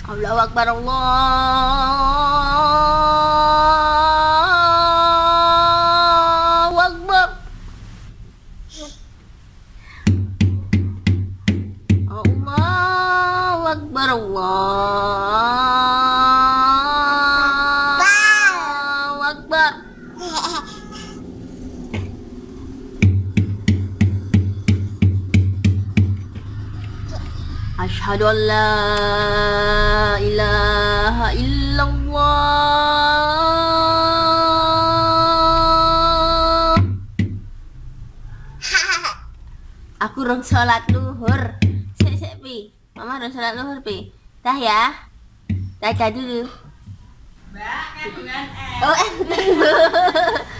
Allahu Akbar, Allahu Akbar. Allahu Akbar, Allahu Akbar. Asyhadu an la ilaha illallah. Aku rong salat luhur. Sik pi. Mama rong salat luhur pi. Dah ya. Dah dulu. Mbak, kandungan Oh,